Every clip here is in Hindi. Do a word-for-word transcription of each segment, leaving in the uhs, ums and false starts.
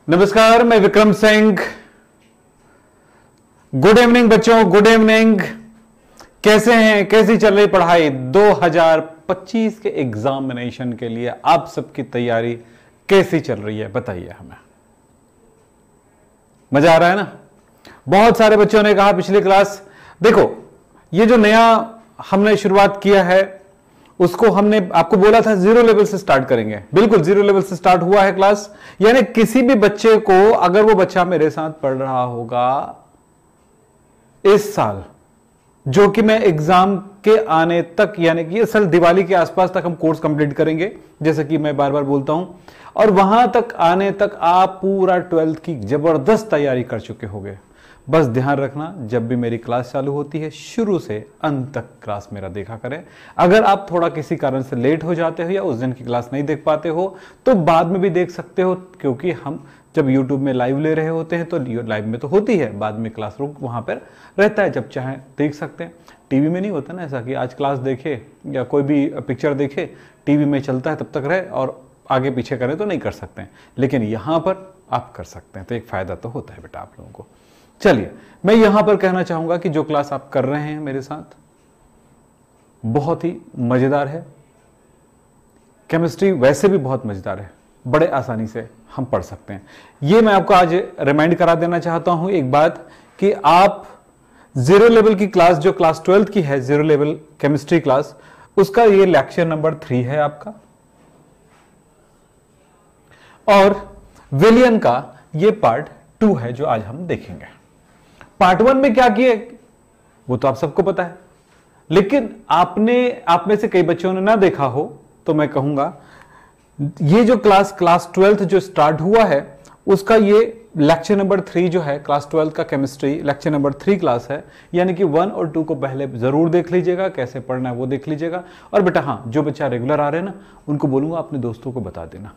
नमस्कार, मैं विक्रम सिंह। गुड इवनिंग बच्चों, गुड इवनिंग। कैसे हैं, कैसी चल रही पढ़ाई? दो हज़ार पच्चीस के एग्जामिनेशन के लिए आप सबकी तैयारी कैसी चल रही है बताइए हमें। मजा आ रहा है ना? बहुत सारे बच्चों ने कहा पिछली क्लास, देखो ये जो नया हमने शुरुआत किया है उसको हमने आपको बोला था जीरो लेवल से स्टार्ट करेंगे। बिल्कुल जीरो लेवल से स्टार्ट हुआ है क्लास। यानी किसी भी बच्चे को, अगर वो बच्चा मेरे साथ पढ़ रहा होगा इस साल, जो कि मैं एग्जाम के आने तक, यानी कि असल दिवाली के आसपास तक हम कोर्स कंप्लीट करेंगे, जैसे कि मैं बार बार बोलता हूं, और वहां तक आने तक आप पूरा ट्वेल्थ की जबरदस्त तैयारी कर चुके होंगे। बस ध्यान रखना, जब भी मेरी क्लास चालू होती है शुरू से अंत तक क्लास मेरा देखा करें। अगर आप थोड़ा किसी कारण से लेट हो जाते हो या उस दिन की क्लास नहीं देख पाते हो तो बाद में भी देख सकते हो, क्योंकि हम जब YouTube में लाइव ले रहे होते हैं तो लाइव में तो होती है, बाद में क्लास रूम वहां पर रहता है, जब चाहे देख सकते हैं। टीवी में नहीं होता ना ऐसा कि आज क्लास देखे या कोई भी पिक्चर देखे, टीवी में चलता है तब तक रहे और आगे पीछे करें तो नहीं कर सकते हैं, लेकिन यहां पर आप कर सकते हैं। तो एक फायदा तो होता है बेटा आप लोगों को। चलिए, मैं यहां पर कहना चाहूंगा कि जो क्लास आप कर रहे हैं मेरे साथ बहुत ही मजेदार है। केमिस्ट्री वैसे भी बहुत मजेदार है, बड़े आसानी से हम पढ़ सकते हैं। ये मैं आपको आज रिमाइंड करा देना चाहता हूं एक बात, कि आप जीरो लेवल की क्लास, जो क्लास ट्वेल्थ की है जीरो लेवल केमिस्ट्री क्लास, उसका ये लेक्चर नंबर थ्री है आपका, और विलियन का ये पार्ट टू है जो आज हम देखेंगे। पार्ट वन में क्या किए वो तो आप सबको पता है, लेकिन आपने आप में से कई बच्चों ने ना देखा हो तो मैं कहूंगा ये जो क्लास क्लास ट्वेल्थ जो स्टार्ट हुआ है उसका ये लेक्चर नंबर थ्री जो है, क्लास ट्वेल्थ का chemistry lecture number three class है। यानी कि वन और टू को पहले जरूर देख लीजिएगा, कैसे पढ़ना है वो देख लीजिएगा। और बेटा हाँ, जो बच्चा रेगुलर आ रहे हैं ना उनको बोलूंगा अपने दोस्तों को बता देना,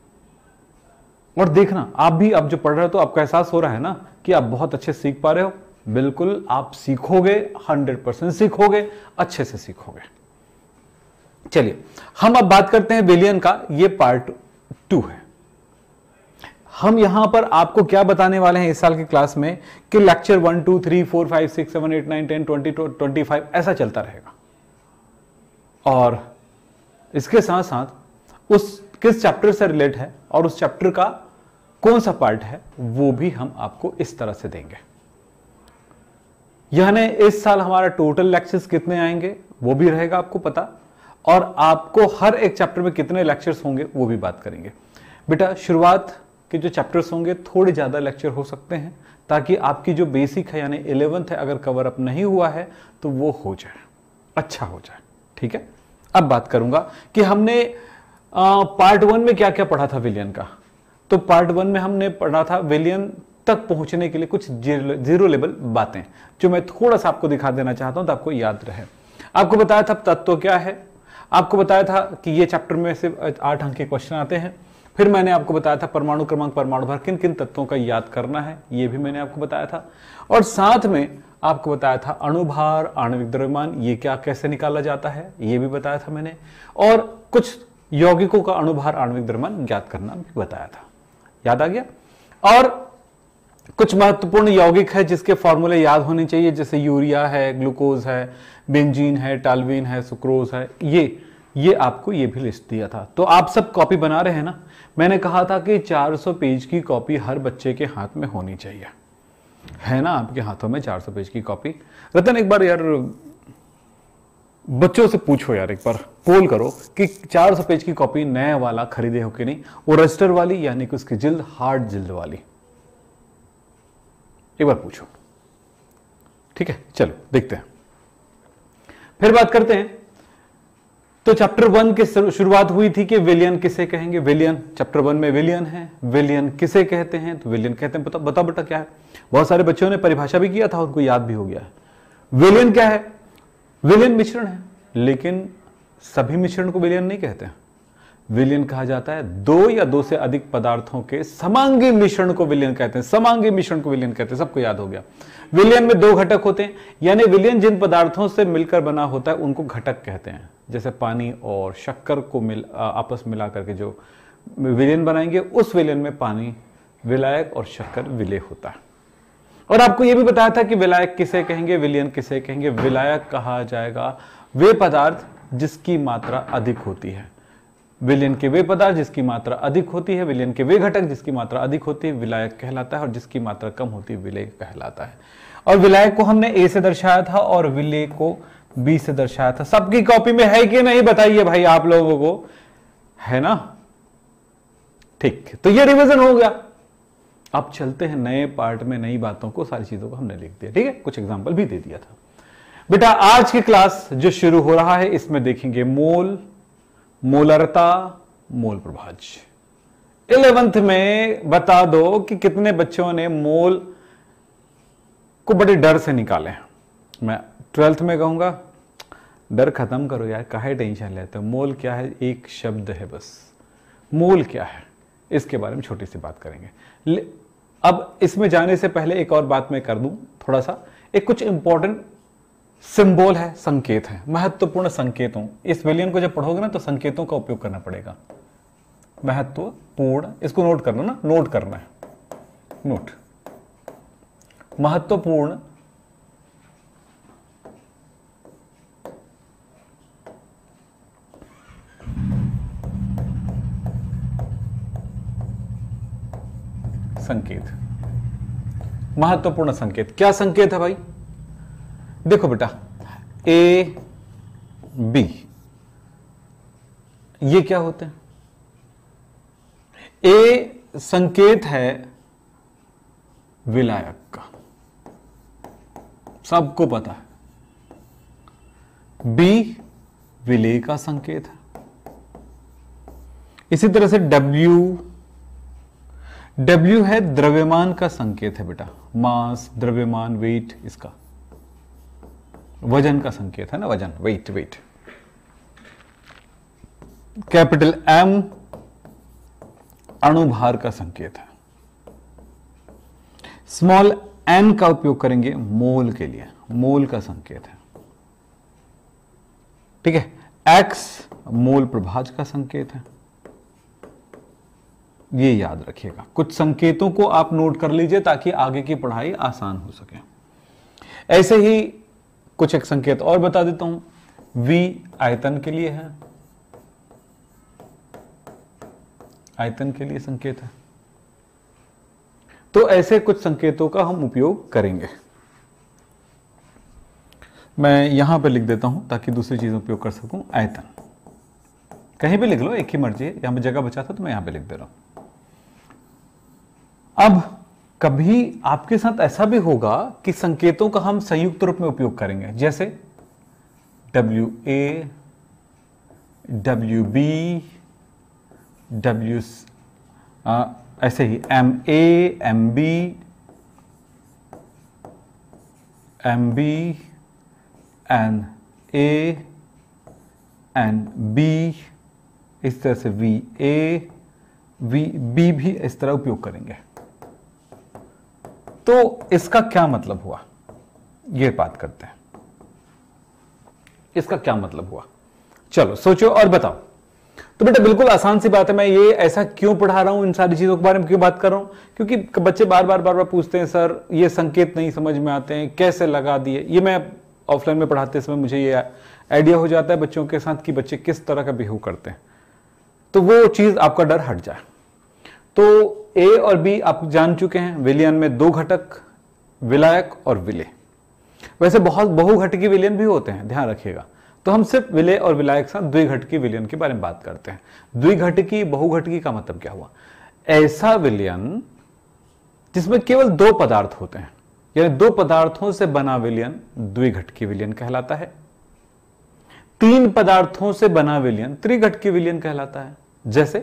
और देखना आप भी, अब जो पढ़ रहे हो तो आपका एहसास हो रहा है ना कि आप बहुत अच्छे सीख पा रहे हो। बिल्कुल आप सीखोगे, हंड्रेड परसेंट सीखोगे, अच्छे से सीखोगे। चलिए हम अब बात करते हैं विलियन का, ये पार्ट टू है। हम यहां पर आपको क्या बताने वाले हैं इस साल की क्लास में कि lecture one two three four five six seven eight nine ten twenty twenty five ऐसा चलता रहेगा, और इसके साथ साथ उस किस चैप्टर से रिलेट है और उस चैप्टर का कौन सा पार्ट है वो भी हम आपको इस तरह से देंगे। यानी इस साल हमारा टोटल लेक्चर्स कितने आएंगे वो भी रहेगा आपको पता, और आपको हर एक चैप्टर में कितने लेक्चर्स होंगे वो भी बात करेंगे। बेटा शुरुआत के जो चैप्टर्स होंगे थोड़े ज्यादा लेक्चर हो सकते हैं, ताकि आपकी जो बेसिक है यानी इलेवेंथ है अगर कवर अप नहीं हुआ है तो वो हो जाए, अच्छा हो जाए। ठीक है, अब बात करूंगा कि हमने पार्ट वन में क्या क्या पढ़ा था विलियन का। तो पार्ट वन में हमने पढ़ा था विलियन तक पहुंचने के लिए कुछ जीरो लेवल बातें, जो मैं थोड़ा सा आपको दिखा देना चाहता हूं तो आपको याद रहे। आपको बताया था तत्व क्या है, आपको बताया था कि ये चैप्टर में से आठ अंक के क्वेश्चन आते हैं। फिर मैंने आपको बताया था परमाणु क्रमांक, परमाणु भर, किन किन तत्वों का याद करना है, ये भी मैंने आपको बताया था। और साथ में आपको बताया था अणुभार, आणविक द्रव्यमान, ये क्या कैसे निकाला जाता है ये भी बताया था मैंने, और कुछ यौगिकों का अणुभार, आणविक द्रव्यमान ज्ञात करना भी बताया था। याद आ गया? और कुछ महत्वपूर्ण यौगिक है जिसके फॉर्मूले याद होने चाहिए, जैसे यूरिया है, ग्लूकोज है, बेंजीन है, टाल्विन है, सुक्रोज है, ये ये आपको ये भी लिस्ट दिया था। तो आप सब कॉपी बना रहे हैं ना? मैंने कहा था कि चार सौ पेज की कॉपी हर बच्चे के हाथ में होनी चाहिए, है ना? आपके हाथों में चार सौ पेज की कॉपी। रतन एक बार यार बच्चों से पूछो यार, एक बार पोल करो कि चार सौ पेज की कॉपी नया वाला खरीदे हो कि नहीं, वो रजिस्टर वाली यानी कि उसकी जिल्द हार्ड जिल्द वाली, एक बार पूछो। ठीक है, चलो देखते हैं, फिर बात करते हैं। तो चैप्टर वन की शुरुआत हुई थी कि विलियन किसे कहेंगे। विलियन चैप्टर वन में विलियन है, विलियन किसे कहते हैं, तो विलियन कहते हैं, बता बता बेटा क्या है। बहुत सारे बच्चों ने परिभाषा भी किया था, उनको याद भी हो गया है। विलियन क्या है? विलियन मिश्रण है, लेकिन सभी मिश्रण को विलियन नहीं कहते हैं। विलियन कहा जाता है दो या दो से अधिक पदार्थों के समांगी मिश्रण को विलियन कहते हैं। समांगी मिश्रण को विलियन कहते हैं, सबको याद हो गया। विलियन में दो घटक होते हैं, यानी विलियन जिन पदार्थों से मिलकर बना होता है उनको घटक कहते हैं। जैसे पानी और शक्कर को मिल आपस मिला करके जो विलियन बनाएंगे, उस विलियन में पानी विलायक और शक्कर विलेय होता है। और आपको यह भी बताया था कि विलायक किसे कहेंगे, विलयन किसे कहेंगे। विलायक कहा जाएगा वे पदार्थ जिसकी मात्रा अधिक होती है, विलयन के वे पदार्थ जिसकी मात्रा अधिक होती है, विलयन के वे घटक जिसकी मात्रा अधिक होती है विलायक कहलाता है, और जिसकी मात्रा कम होती है विलेय कहलाता है। और विलायक को हमने ए से दर्शाया था और विलेय को बी से दर्शाया था। सबकी कॉपी में है कि नहीं बताइए भाई आप लोगों को, है ना? ठीक, तो ये रिवीजन हो गया। अब चलते हैं नए पार्ट में, नई बातों को, सारी चीजों को हमने लिख दिया, ठीक है, कुछ एग्जांपल भी दे दिया था। बेटा आज की क्लास जो शुरू हो रहा है इसमें देखेंगे मोल, मोलरता, मोल प्रभाज्य। इलेवेंथ में बता दो कि कितने बच्चों ने मोल को बड़े डर से निकाले हैं। मैं ट्वेल्थ में कहूंगा डर खत्म करो यार, काहे टेंशन लेते हो। मोल क्या है? एक शब्द है बस। मोल क्या है इसके बारे में छोटी सी बात करेंगे। अब इसमें जाने से पहले एक और बात मैं कर दूं थोड़ा सा, एक कुछ इंपॉर्टेंट सिंबल है, संकेत है, महत्वपूर्ण संकेतों। इस विलयन को जब पढ़ोगे ना तो संकेतों का उपयोग करना पड़ेगा। महत्वपूर्ण, इसको नोट करना ना, नोट करना है, नोट। महत्वपूर्ण संकेत, महत्वपूर्ण संकेत। क्या संकेत है भाई? देखो बेटा, ए बी ये क्या होते हैं? ए संकेत है विलायक का, सबको पता है। बी विलेय का संकेत है। इसी तरह से डब्ल्यू, डब्ल्यू है द्रव्यमान का संकेत है बेटा, मास, द्रव्यमान, वेट, इसका वजन का संकेत है ना, वजन, वेट, वेट। कैपिटल एम अणुभार का संकेत है। स्मॉल एन का उपयोग करेंगे मोल के लिए, मोल का संकेत है, ठीक है। एक्स मोल प्रभाज्य का संकेत है। ये याद रखिएगा, कुछ संकेतों को आप नोट कर लीजिए ताकि आगे की पढ़ाई आसान हो सके। ऐसे ही कुछ एक संकेत और बता देता हूं। वी आयतन के लिए है, आयतन के लिए संकेत है। तो ऐसे कुछ संकेतों का हम उपयोग करेंगे। मैं यहां पर लिख देता हूं ताकि दूसरी चीजें उपयोग कर सकूं। आयतन कहीं भी लिख लो, एक ही मर्जी है, यहां पर जगह बचा था तो मैं यहां पे लिख दे रहा हूं। अब कभी आपके साथ ऐसा भी होगा कि संकेतों का हम संयुक्त रूप में उपयोग करेंगे, जैसे W A, W B, W, ऐसे ही M A, M B, M B, N A, N B, इस तरह से वी ए, वी बी भी इस तरह उपयोग करेंगे। तो इसका क्या मतलब हुआ, ये बात करते हैं। इसका क्या मतलब हुआ, चलो सोचो और बताओ। तो बेटा बिल्कुल आसान सी बात है। मैं ये ऐसा क्यों पढ़ा रहा हूं, इन सारी चीजों के बारे में क्यों बात कर रहा हूं, क्योंकि बच्चे बार बार बार बार पूछते हैं सर ये संकेत नहीं समझ में आते हैं, कैसे लगा दिए। ये मैं ऑफलाइन में पढ़ाते समय मुझे ये आइडिया हो जाता है बच्चों के साथ कि बच्चे किस तरह का बिहेव करते हैं, तो वो चीज आपका डर हट जाए। तो ए और बी आप जान चुके हैं, विलयन में दो घटक, विलायक और विलेय। वैसे बहुत बहुघटकी विलयन भी होते हैं, ध्यान रखिएगा। तो हम सिर्फ विलेय और विलायक के साथ द्विघटकी विलयन के बारे में बात करते हैं। द्विघटकी बहुघटकी का मतलब क्या हुआ? ऐसा विलयन जिसमें केवल दो पदार्थ होते हैं, यानी दो पदार्थों से बना विलयन द्विघटकी विलयन कहलाता है। तीन पदार्थों से बना विलयन त्रिघटकी विलयन कहलाता है, जैसे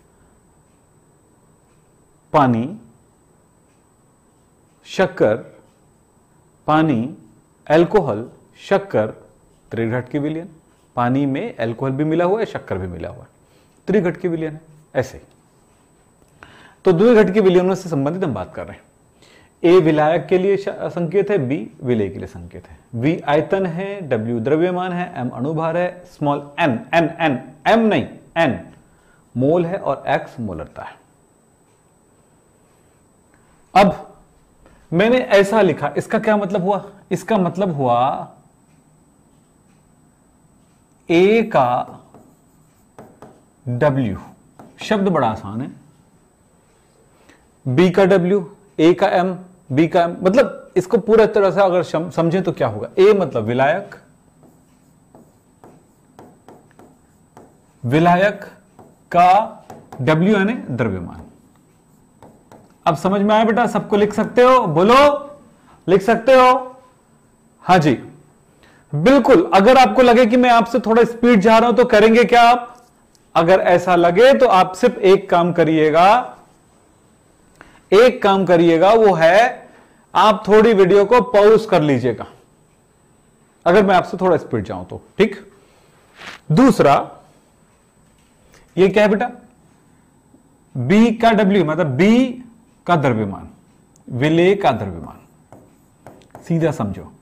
पानी, शक्कर, पानी, अल्कोहल, शक्कर, त्रिघटकी विलयन। पानी में अल्कोहल भी मिला हुआ है, शक्कर भी मिला हुआ है, त्रिघटकी विलयन है। ऐसे तो द्विघटकी विलयनों से संबंधित हम बात कर रहे हैं। ए विलायक के लिए संकेत है, बी विलेय के लिए संकेत है। वी आयतन है, डब्ल्यू द्रव्यमान है, एम अणुभार है, small N, N N M नहीं एन मोल है, और एक्स मोलरता है। अब मैंने ऐसा लिखा, इसका क्या मतलब हुआ? इसका मतलब हुआ ए का W, शब्द बड़ा आसान है, B का W, A का M, B का M, मतलब इसको पूरा तरह से अगर समझें तो क्या होगा? A मतलब विलायक, विलायक का W यानी द्रव्यमान। अब समझ में आया बेटा? सबको लिख सकते हो? बोलो, लिख सकते हो? हां जी, बिल्कुल। अगर आपको लगे कि मैं आपसे थोड़ा स्पीड जा रहा हूं तो करेंगे क्या आप? अगर ऐसा लगे तो आप सिर्फ एक काम करिएगा, एक काम करिएगा, वो है आप थोड़ी वीडियो को पॉज कर लीजिएगा, अगर मैं आपसे थोड़ा स्पीड जाऊं तो। ठीक। दूसरा, ये क्या है बेटा? B का W मतलब B का द्रव्यमान, विलेय का द्रव्यमान। सीधा समझो,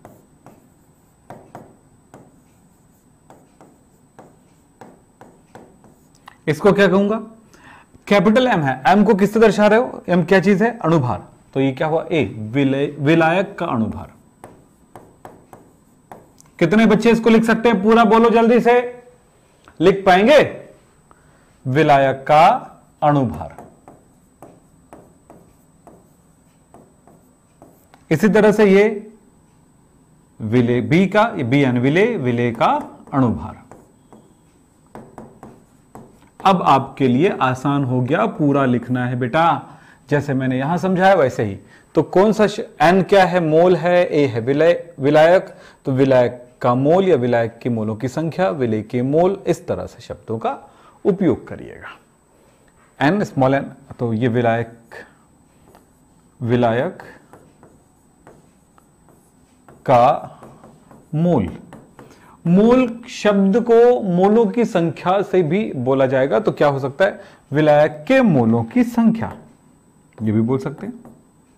इसको क्या कहूंगा? कैपिटल M है, M को किससे दर्शा रहे हो? M क्या चीज है? अणुभार। तो ये क्या हुआ? A, विलय विलायक का अणुभार। कितने बच्चे इसको लिख सकते हैं? पूरा बोलो जल्दी से, लिख पाएंगे? विलायक का अणुभार। इसी तरह से ये विलेय, बी का, बी यानी विलेय, विलेय का अणुभार। अब आपके लिए आसान हो गया, पूरा लिखना है बेटा, जैसे मैंने यहां समझाया वैसे ही। तो कौन सा एन क्या है? मोल है, ए है विलय विलायक, तो विलायक का मोल या विलायक के मोलों की संख्या, विलेय के मोल, इस तरह से शब्दों का उपयोग करिएगा। एन स्मॉल एन, तो ये विलायक विलायक का मोल, मोल शब्द को मोलों की संख्या से भी बोला जाएगा, तो क्या हो सकता है? विलायक के मोलों की संख्या, ये भी बोल सकते हैं,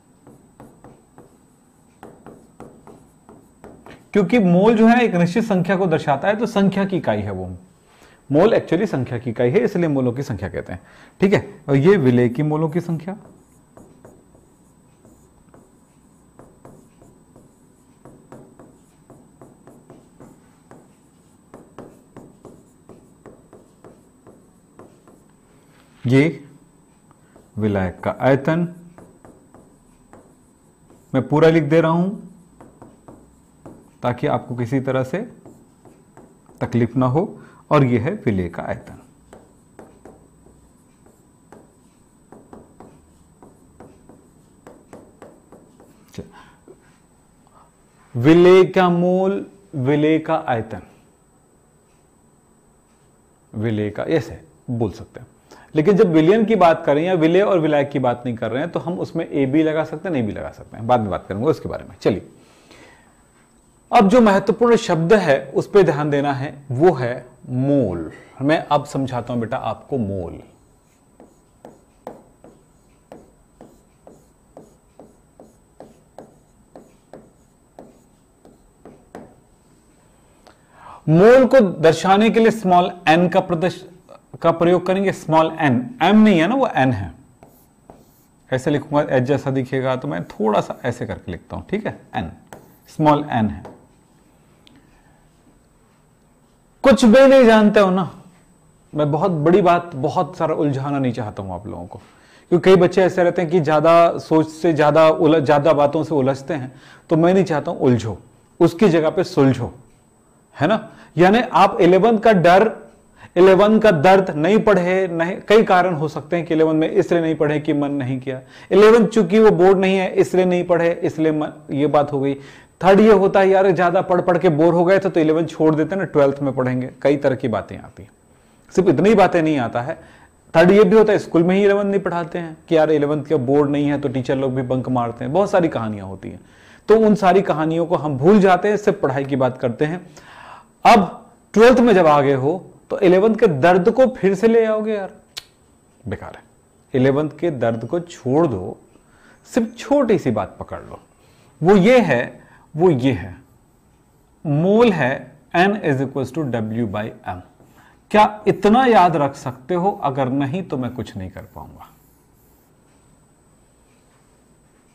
क्योंकि मोल जो है एक निश्चित संख्या को दर्शाता है, तो संख्या की इकाई है वो। मोल एक्चुअली संख्या की इकाई है, इसलिए मोलों की संख्या कहते हैं। ठीक है। और ये विलेय की मोलों की संख्या, ये विलायक का आयतन, मैं पूरा लिख दे रहा हूं ताकि आपको किसी तरह से तकलीफ ना हो, और ये है विलेय का आयतन। विलेय का मोल, विलेय का आयतन, विलेय का, ऐसे बोल सकते हैं। लेकिन जब विलयन की बात करें या विलेय और विलायक की बात नहीं कर रहे हैं, तो हम उसमें ए भी लगा सकते हैं, नहीं भी लगा सकते हैं, बाद में बात करेंगे उसके बारे में। चलिए, अब जो महत्वपूर्ण शब्द है उस पर ध्यान देना है, वो है मोल। मैं अब समझाता हूं बेटा आपको मोल। मोल को दर्शाने के लिए स्मॉल एन का प्रदर्श का प्रयोग करेंगे। स्मॉल एन, एम नहीं है ना, वो एन है। ऐसे लिखूंगा, एच जैसा दिखेगा, तो मैं थोड़ा सा ऐसे करके लिखता हूं। ठीक है, एन, स्मॉल एन है। कुछ भी नहीं जानते हो ना, मैं बहुत बड़ी बात, बहुत सारा उलझाना नहीं चाहता हूं आप लोगों को, क्योंकि कई बच्चे ऐसे रहते हैं कि ज्यादा सोच से ज्यादा उलझ ज्यादा बातों से उलझते हैं, तो मैं नहीं चाहता हूं उलझो, उसकी जगह पे सुलझो, है ना। यानी आप इलेवेंथ का डर, इलेवन का दर्द नहीं पढ़े, नहीं, कई कारण हो सकते हैं कि इलेवन में इसलिए नहीं पढ़े कि मन नहीं किया। इलेवन चूंकि वो बोर्ड नहीं है इसलिए नहीं पढ़े, इसलिए मन, ये बात हो गई। थर्ड ये होता है यार ज्यादा पढ़ पढ़ के बोर हो गए थे तो इलेवन छोड़ देते हैं ना, ट्वेल्थ में पढ़ेंगे। कई तरह की बातें आती हैं, सिर्फ इतनी बातें नहीं आता है। थर्ड ये भी होता है स्कूल में ही इलेवन नहीं पढ़ाते हैं कि यार इलेवंथ का बोर्ड नहीं है तो टीचर लोग भी बंक मारते हैं। बहुत सारी कहानियां होती हैं, तो उन सारी कहानियों को हम भूल जाते हैं, सिर्फ पढ़ाई की बात करते हैं। अब ट्वेल्थ में जब आगे हो तो इलेवंथ के दर्द को फिर से ले आओगे, यार बेकार है। इलेवंथ के दर्द को छोड़ दो, सिर्फ छोटी सी बात पकड़ लो, वो ये है, वो ये है, मोल है N is equal to W by M. क्या इतना याद रख सकते हो? अगर नहीं तो मैं कुछ नहीं कर पाऊंगा।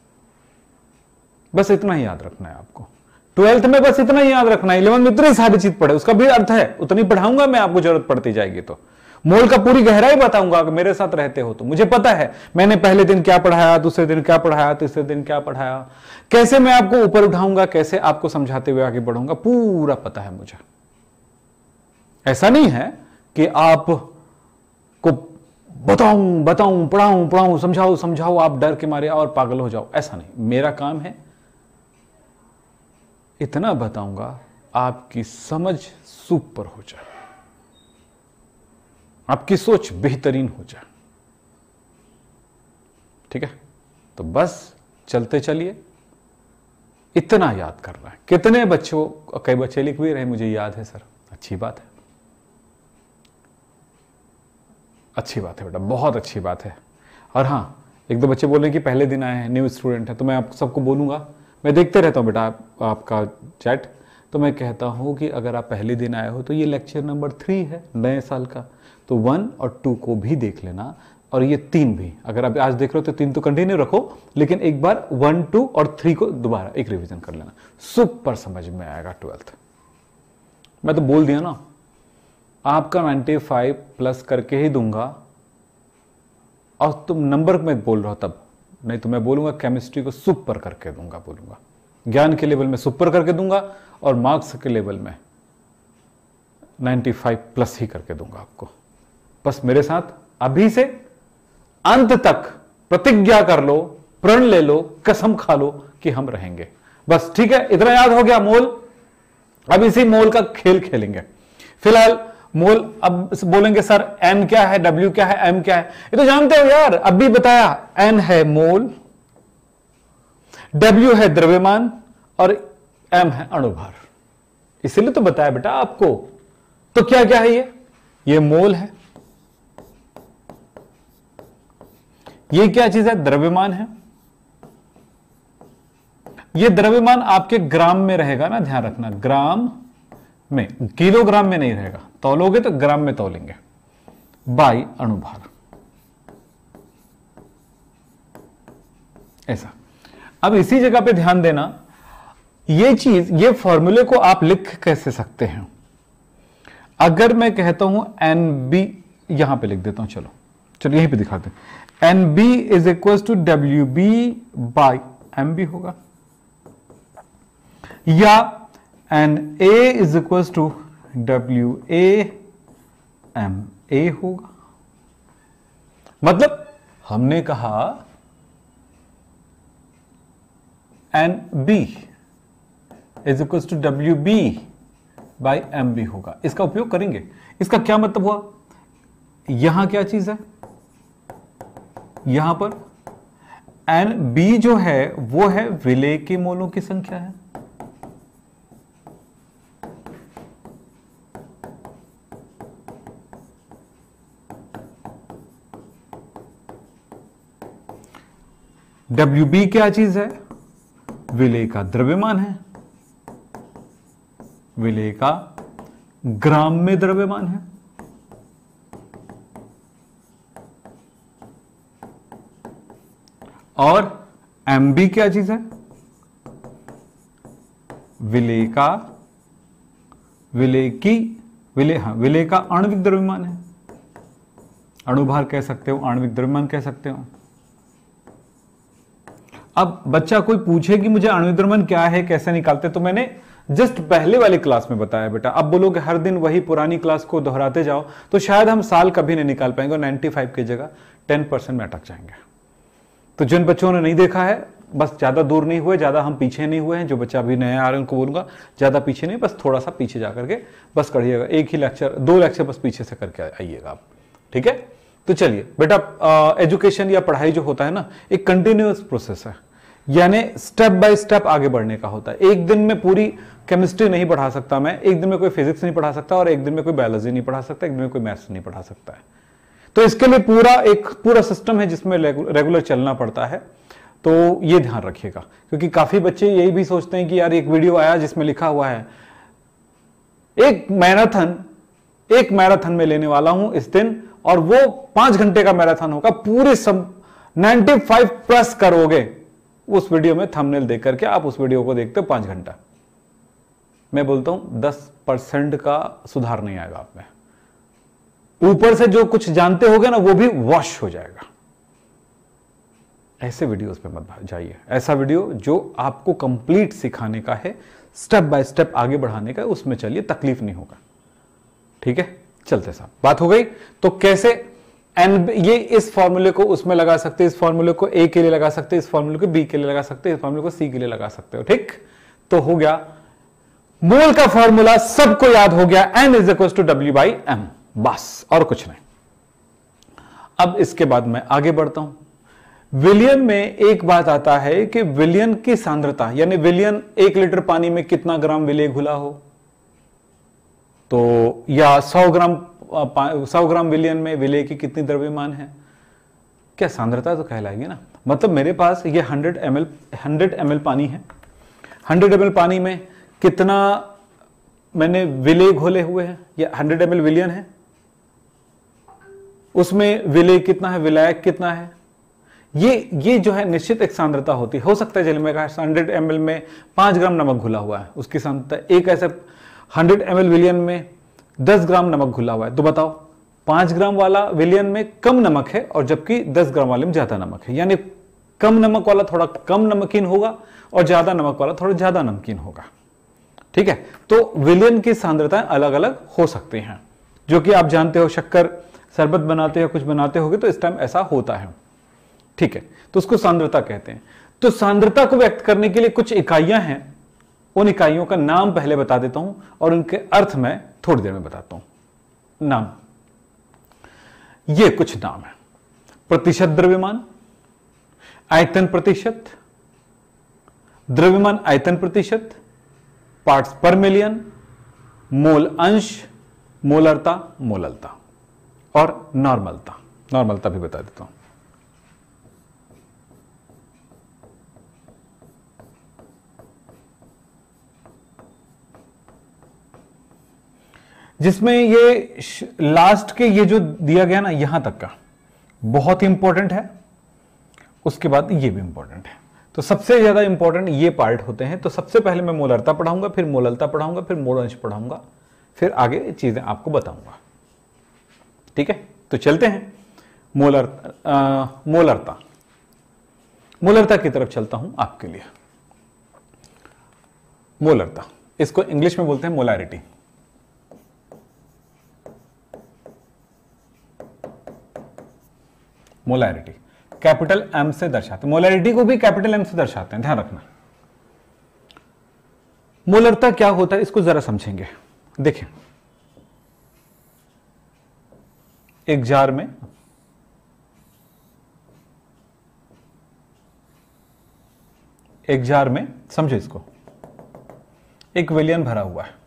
बस इतना ही याद रखना है आपको। ट्वेल्थ में बस इतना ही याद रखना है, इलेवन में इतनी सारी चीज पढ़े, उसका भी अर्थ है, उतनी पढ़ाऊंगा मैं, आपको जरूरत पड़ती जाएगी तो। मोल का पूरी गहराई बताऊंगा अगर मेरे साथ रहते हो तो। मुझे पता है मैंने पहले दिन क्या पढ़ाया, दूसरे दिन क्या पढ़ाया, तीसरे दिन क्या पढ़ाया, कैसे मैं आपको ऊपर उठाऊंगा, कैसे आपको समझाते हुए आगे बढ़ूंगा, पूरा पता है मुझे। ऐसा नहीं है कि आप को बताऊं बताऊं पढ़ाऊं पढ़ाऊं समझाओ समझाओ आप डर के मारे और पागल हो जाओ, ऐसा नहीं। मेरा काम है इतना बताऊंगा आपकी समझ सुपर हो जाए, आपकी सोच बेहतरीन हो जाए। ठीक है, तो बस चलते चलिए, इतना याद करना है। कितने बच्चों, कई बच्चे लिख भी रहे मुझे याद है सर, अच्छी बात है, अच्छी बात है बेटा, बहुत अच्छी बात है। और हाँ, एक दो बच्चे बोल रहे हैं कि पहले दिन आए हैं, न्यू स्टूडेंट है, तो मैं आप सबको बोलूंगा, मैं देखते रहता हूं बेटा आप, आपका चैट, तो मैं कहता हूं कि अगर आप पहले दिन आए हो तो ये लेक्चर नंबर थ्री है नए साल का, तो वन और टू को भी देख लेना, और ये तीन भी, अगर आप आज देख रहे हो तो तीन तो कंटिन्यू रखो, लेकिन एक बार वन टू और थ्री को दोबारा एक रिवीजन कर लेना, सुपर समझ में आएगा ट्वेल्थ। मैं तो बोल दिया ना, आपका पचानवे प्लस करके ही दूंगा, और तुम नंबर में बोल रहा हो तब, नहीं तो मैं बोलूंगा केमिस्ट्री को सुपर करके दूंगा, बोलूंगा ज्ञान के लेवल में सुपर करके दूंगा, और मार्क्स के लेवल में पचानवे प्लस ही करके दूंगा आपको। बस मेरे साथ अभी से अंत तक प्रतिज्ञा कर लो, प्रण ले लो, कसम खा लो कि हम रहेंगे। बस ठीक है, इतना याद हो गया मोल। अब इसी मोल का खेल खेलेंगे। फिलहाल मोल, अब बोलेंगे सर एन क्या है, डब्ल्यू क्या है, एम क्या है, ये तो जानते हो यार, अब भी बताया। एन है मोल, डब्ल्यू है द्रव्यमान, और एम है अणुभार, इसीलिए तो बताया बेटा आपको। तो क्या क्या है ये ये मोल है, ये क्या चीज है, द्रव्यमान है। ये द्रव्यमान आपके ग्राम में रहेगा ना, ध्यान रखना, ग्राम में, किलोग्राम में नहीं रहेगा, तौलोगे तो ग्राम में तौलेंगे, बाई अणुभार, ऐसा। अब इसी जगह पे ध्यान देना, ये चीज, ये फॉर्मूले को आप लिख कैसे सकते हैं। अगर मैं कहता हूं एन बी, यहां पे लिख देता हूं, चलो चलो यहीं पे दिखाते हैं, N B is equal to W B by M B होगा, या N A is equal to W A M A होगा। मतलब हमने कहा N B is equal to W B by M B होगा। इसका उपयोग करेंगे। इसका क्या मतलब हुआ, यहां क्या चीज है, यहां पर एन बी जो है वो है विलेय के मोलों की संख्या है, डब्ल्यू बी क्या चीज है, विलेय का द्रव्यमान है, विलेय का ग्राम में द्रव्यमान है, और एम बी क्या चीज है, विलेय का, विलेय की, विलेय, हाँ विलेय का आणविक द्रव्यमान है, अणुभार कह सकते हो, आणविक द्रव्यमान कह सकते हो। अब बच्चा कोई पूछे कि मुझे आणविक द्रव्यमान क्या है, कैसे निकालते, तो मैंने जस्ट पहले वाली क्लास में बताया बेटा। अब बोलोगे हर दिन वही पुरानी क्लास को दोहराते जाओ तो शायद हम साल कभी नहीं निकाल पाएंगे, और पचानवे की जगह दस परसेंट में अटक जाएंगे। तो जिन बच्चों ने नहीं देखा है, बस ज्यादा दूर नहीं हुए, ज्यादा हम पीछे नहीं हुए हैं, जो बच्चा अभी नया आ रहे हैं उनको बोलूंगा ज्यादा पीछे नहीं, बस थोड़ा सा पीछे जाकर के बस करिएगा, एक ही लेक्चर, दो लेक्चर बस पीछे से करके आइएगा आप। ठीक है, तो चलिए बेटा, एजुकेशन या पढ़ाई जो होता है ना, एक कंटिन्यूअस प्रोसेस है, यानी स्टेप बाय स्टेप आगे बढ़ने का होता है। एक दिन में पूरी केमिस्ट्री नहीं पढ़ा सकता मैं, एक दिन में कोई फिजिक्स नहीं पढ़ा सकता, और एक दिन में कोई बायोलॉजी नहीं पढ़ा सकता, एक दिन में कोई मैथ्स नहीं पढ़ा सकता है। तो इसके लिए पूरा एक पूरा सिस्टम है जिसमें रेगुलर चलना पड़ता है। तो ये ध्यान रखिएगा, क्योंकि काफी बच्चे यही भी सोचते हैं कि यार एक वीडियो आया जिसमें लिखा हुआ है एक मैराथन, एक मैराथन में लेने वाला हूं इस दिन, और वो पांच घंटे का मैराथन होगा, पूरे सब पचानवे प्लस करोगे उस वीडियो में थंबनेल देख करके आप उस वीडियो को देखते हो पांच घंटा, मैं बोलता हूं दस परसेंट का सुधार नहीं आएगा आप में। ऊपर से जो कुछ जानते होगे ना वो भी वॉश हो जाएगा। ऐसे वीडियोस पे मत जाइए। ऐसा वीडियो जो आपको कंप्लीट सिखाने का है, स्टेप बाय स्टेप आगे बढ़ाने का, उसमें चलिए, तकलीफ नहीं होगा। ठीक है, चलते साहब, बात हो गई। तो कैसे एन, ये इस फॉर्मूले को उसमें लगा सकते हैं, इस फॉर्मूले को ए के लिए लगा सकते हैं, इस फॉर्मूले को बी के लिए लगा सकते हैं, इस फॉर्मूले को सी के लिए लगा सकते हो। ठीक, तो हो गया मोल का फॉर्मूला, सबको याद हो गया, N is equal to W by M, बस और कुछ नहीं। अब इसके बाद मैं आगे बढ़ता हूं। विलियन में एक बात आता है कि विलियन की सांद्रता, यानी विलियन एक लीटर पानी में कितना ग्राम विलेय घुला हो, तो या सौ ग्राम सौ ग्राम विलियन में विलेय की कितनी द्रव्यमान है, क्या सांद्रता तो कहलाएगी ना। मतलब मेरे पास ये hundred M L hundred M L पानी है, हंड्रेड एम एल पानी में कितना मैंने विलेय घोले हुए हैं, ये हंड्रेड एम एल विलियन है, उसमें विलेय कितना है, विलायक कितना है, ये ये जो है निश्चित एक सांद्रता होती है। हो सकता है चलिए मैं कहा हंड्रेड एम एल में पांच ग्राम नमक घुला हुआ है, उसकी सांद्रता एक ऐसे हंड्रेड एम एल विलियन में दस ग्राम नमक घुला हुआ है, तो बताओ पांच ग्राम वाला विलियन में कम नमक है और जबकि दस ग्राम वाले में ज्यादा नमक है, यानी कम नमक वाला थोड़ा कम नमकीन होगा और ज्यादा नमक वाला थोड़ा ज्यादा नमकीन होगा। ठीक है, तो विलियन की सांद्रताएं अलग अलग हो सकती हैं, जो कि आप जानते हो, शक्कर शरबत बनाते हो, कुछ बनाते होगे तो इस टाइम ऐसा होता है। ठीक है, तो उसको सांद्रता कहते हैं। तो सांद्रता को व्यक्त करने के लिए कुछ इकाइयां हैं, उन इकाइयों का नाम पहले बता देता हूं और उनके अर्थ में थोड़ी देर में बताता हूं। नाम, ये कुछ नाम है। प्रतिशत द्रव्यमान, आयतन प्रतिशत, द्रव्यमान आयतन प्रतिशत, पार्ट्स पर मिलियन, मोल अंश, मोलरता, मोललता और नॉर्मलता। नॉर्मलता भी बता देता हूं। जिसमें ये लास्ट के ये जो दिया गया ना यहां तक का बहुत ही इंपॉर्टेंट है, उसके बाद ये भी इंपॉर्टेंट है। तो सबसे ज्यादा इंपॉर्टेंट ये पार्ट होते हैं। तो सबसे पहले मैं मोलरता पढ़ाऊंगा, फिर मोललता पढ़ाऊंगा, फिर मोल अंश पढ़ाऊंगा, फिर आगे चीजें आपको बताऊंगा। ठीक है, तो चलते हैं मोलर आ, मोलरता मोलरता की तरफ चलता हूं आपके लिए। मोलरता, इसको इंग्लिश में बोलते हैं मोलैरिटी। मोलैरिटी कैपिटल एम से दर्शाते हैं, मोलैरिटी को भी कैपिटल एम से दर्शाते हैं, ध्यान रखना। मोलरता क्या होता है इसको जरा समझेंगे। देखें, एक जार में एक जार में समझो इसको, एक विलियन भरा हुआ है।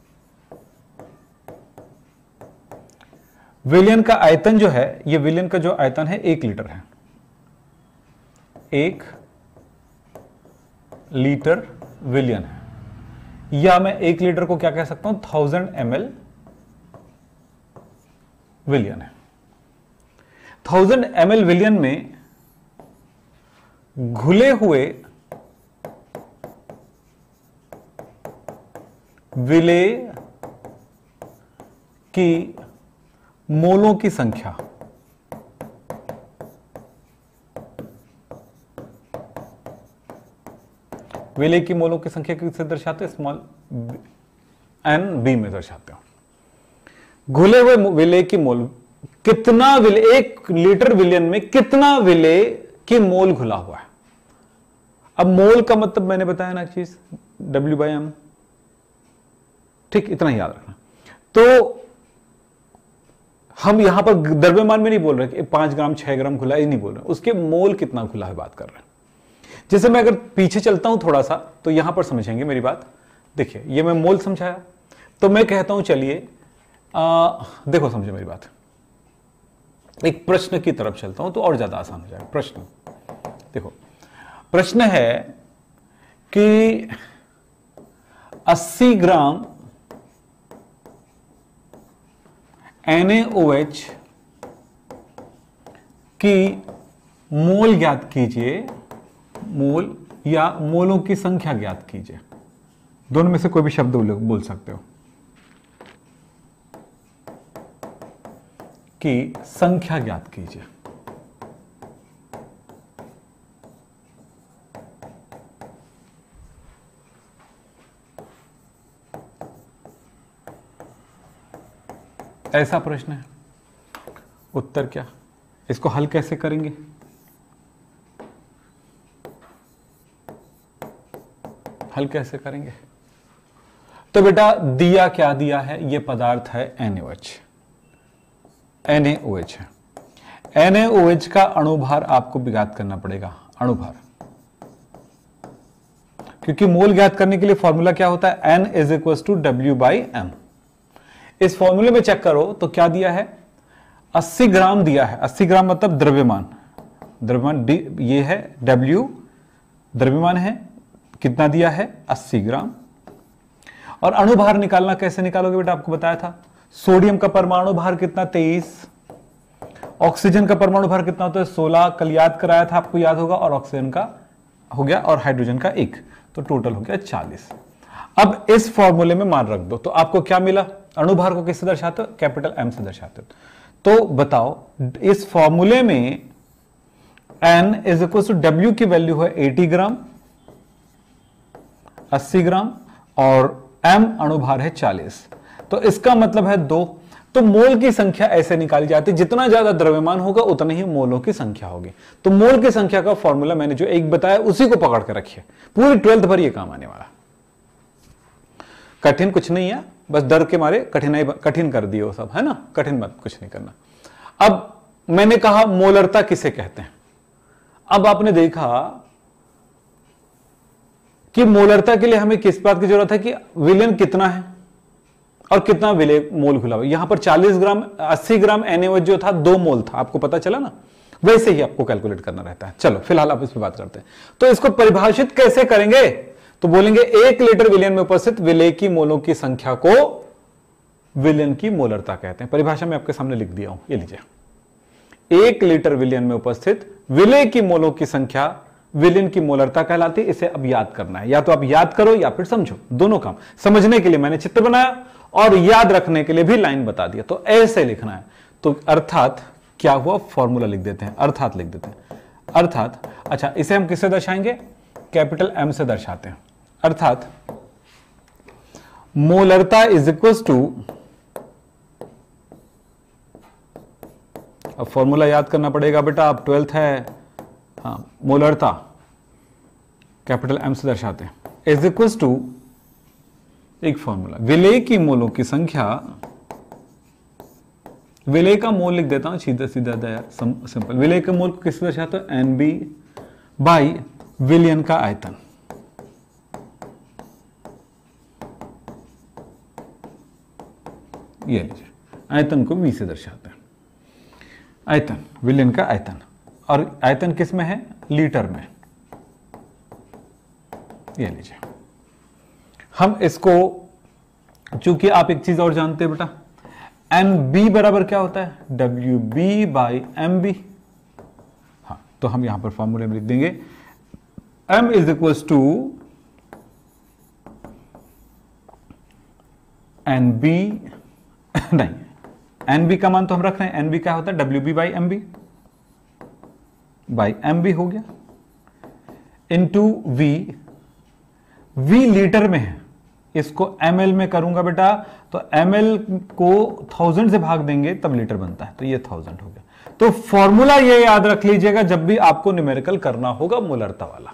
विलियन का आयतन जो है, ये विलियन का जो आयतन है एक लीटर है। एक लीटर विलियन है, या मैं एक लीटर को क्या कह सकता हूं, थाउजेंड एम एल विलियन है। थाउजेंड एम एल विलियन में घुले हुए विलेय की मोलों की संख्या विलेय की मोलों की संख्या किससे दर्शाते हैं, स्मॉल एन बी में दर्शाते हो। घुले हुए विलेय की मोल, कितना विलेय, एक लीटर विलियन में कितना विलेय की मोल घुला हुआ है। अब मोल का मतलब मैंने बताया ना चीज, डब्ल्यू बाई एम। ठीक, इतना ही याद रखना। तो हम यहां पर द्रव्यमान में नहीं बोल रहे कि पांच ग्राम छह ग्राम खुला, ये नहीं बोल रहे, उसके मोल कितना खुला है बात कर रहे हैं। जैसे मैं अगर पीछे चलता हूं थोड़ा सा तो यहां पर समझेंगे मेरी बात। देखिए, ये मैं मोल समझाया, तो मैं कहता हूं चलिए देखो समझे मेरी बात, एक प्रश्न की तरफ चलता हूं तो और ज्यादा आसान हो जाएगा। प्रश्न देखो, प्रश्न है कि अस्सी gram N A O H की मोल ज्ञात कीजिए मोल या मोलों की संख्या ज्ञात कीजिए। दोनों में से कोई भी शब्द बोल सकते हो कि संख्या ज्ञात कीजिए। ऐसा प्रश्न है, उत्तर क्या, इसको हल कैसे करेंगे? हल कैसे करेंगे? तो बेटा दिया क्या दिया है, ये पदार्थ है N O H, N A O H है। एन ए ओ एच का अणुभार आपको ज्ञात करना पड़ेगा, अणुभार, क्योंकि मोल ज्ञात करने के लिए फॉर्मूला क्या होता है, N is equal to W by M. इस फॉर्मूले में चेक करो तो क्या दिया है, अस्सी ग्राम दिया है। अस्सी ग्राम मतलब द्रव्यमान, द्रव्यमान डी ये है, W द्रव्यमान है, कितना दिया है, अस्सी ग्राम। और अणुभार निकालना कैसे निकालोगे बेटा, आपको बताया था। सोडियम का परमाणु भार कितना, तेईस। ऑक्सीजन का परमाणु भार कितना होता है, सोलह। कल याद कराया था, आपको याद होगा। और ऑक्सीजन का हो गया, और हाइड्रोजन का एक, तो टोटल हो गया चालीस। अब इस फॉर्मूले में मान रख दो, तो आपको क्या मिला, अणुभार को किससे दर्शाते हो, कैपिटल एम से दर्शाते हो। तो बताओ इस फॉर्मूले में N is equal to W की वैल्यू है अस्सी ग्राम, अस्सी ग्राम, और M अणुभार है चालीस। तो इसका मतलब है दो। तो मोल की संख्या ऐसे निकाली जाती है, जितना ज्यादा द्रव्यमान होगा उतनी ही मोलों की संख्या होगी। तो मोल की संख्या का फॉर्मूला मैंने जो एक बताया उसी को पकड़ के रखिए, पूरी ट्वेल्थ भर ये काम आने वाला। कठिन कुछ नहीं है, बस डर के मारे कठिनाई कठिन कर दिए वो सब, है ना। कठिन मत, कुछ नहीं करना। अब मैंने कहा मोलरता किसे कहते हैं। अब आपने देखा कि मोलरता के लिए हमें किस बात की जरूरत है कि विलयन कितना है और कितना विलय मोल खुला हुआ। यहां पर चालीस ग्राम, अस्सी gram N A O H जो था दो मोल था, आपको पता चला ना। वैसे ही आपको कैलकुलेट करना रहता है। चलो फिलहाल आप इस पर बात करते हैं। तो इसको परिभाषित कैसे करेंगे, तो बोलेंगे एक लीटर विलयन में उपस्थित विलय की मोलों की संख्या को विलयन की मोलरता कहते हैं। परिभाषा में आपके सामने लिख दिया हूं, ये लीजिए। एक लीटर विलयन में उपस्थित विलय की मोलों की संख्या विलयन की मोलरता कहलाती है। इसे अब याद करना है, या तो आप याद करो या फिर समझो, दोनों काम। समझने के लिए मैंने चित्र बनाया और याद रखने के लिए भी लाइन बता दिया। तो ऐसे लिखना है। तो अर्थात क्या हुआ, फॉर्मूला लिख देते हैं, अर्थात लिख देते हैं। अर्थात, अच्छा इसे हम किससे दर्शाएंगे, कैपिटल एम से दर्शाते हैं। अर्थात मोलरता इज इक्वल टू, अब फॉर्मूला याद करना पड़ेगा बेटा, अब ट्वेल्थ है। हाँ, मोलरता कैपिटल एम से दर्शाते हैं, इज इक्वल टू एक फॉर्मूला, विलय की मोलों की संख्या, विलय का मोल लिख देता हूं सीधा सीधा दया सिंपल। विलय के मोल को किससे दर्शाते हैं, एन बी बाई विलयन का आयतन। ये लीजिए, आयतन को वी से दर्शाते हैं। आयतन, विलयन का आयतन, और आयतन किस में है, लीटर में। ये लीजिए। हम इसको, चूंकि आप एक चीज और जानते हैं बेटा, एन बी बराबर क्या होता है, W B by M B. हाँ, तो हम यहां पर फॉर्मूले में लिख देंगे m is equal to N B, नहीं, एन बी का मान तो हम रख रहे हैं, एन बी क्या होता है, W B by M B, by M B हो गया, इंटू वी। वी लीटर में है, इसको एम एल में करूंगा बेटा, तो एम एल को थाउजेंड से भाग देंगे तब लीटर बनता है, तो ये थाउजेंड हो गया। तो फॉर्मूला ये याद रख लीजिएगा जब भी आपको न्यूमेरिकल करना होगा मोलरता वाला।